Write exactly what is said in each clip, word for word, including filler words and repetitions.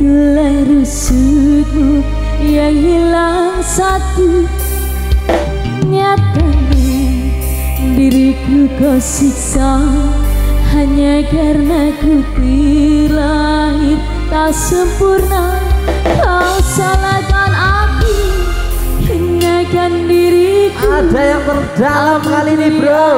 tulang rusukmu yang hilang satu. Nyatanya diriku kau siksa hanya karena ku terlahir tak sempurna. Kau salahkan aku, hinakan diriku. Ada yang terdalam kali ini bro.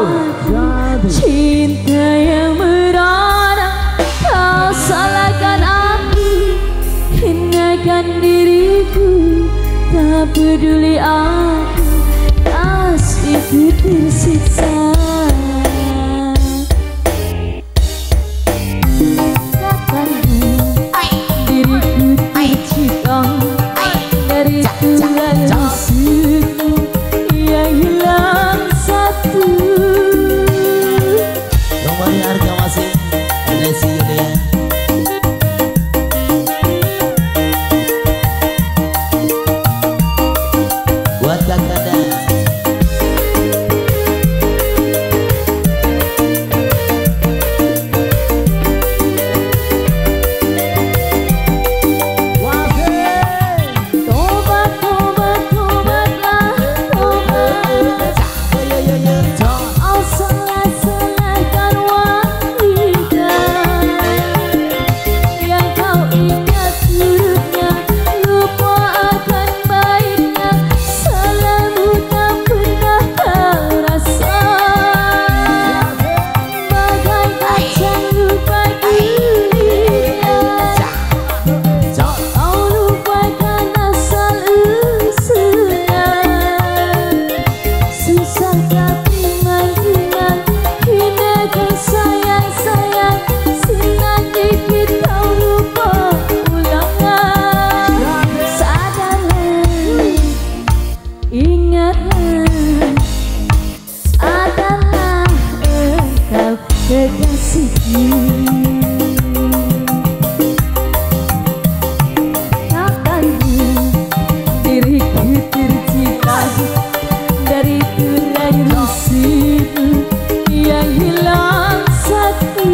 Cinta yang merana. Kau salahkan aku, hinakan diriku. Tak peduli aku, asliku tersiksa. Dari tulang rusukmu yang hilang satu. Kembali harga masih Desi Yulia. Buat kakak kekasihku. Kapannya diriku tercipta dari tulang rusukmu yang hilang satu.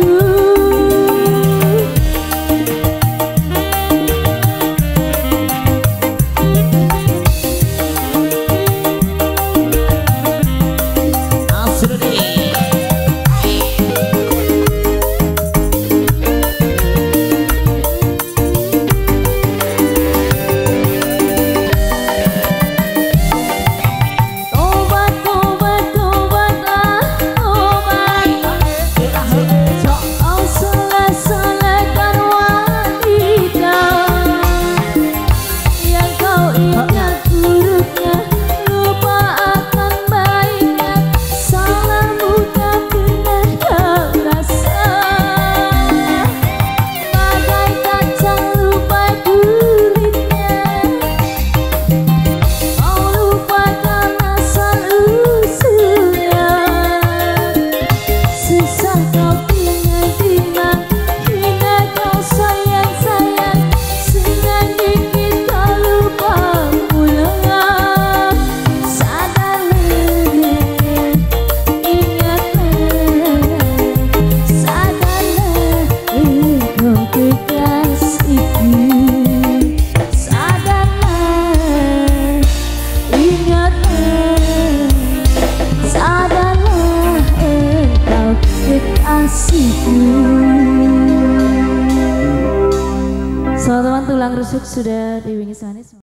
Teman-teman tulang rusuk sudah diwingis manis.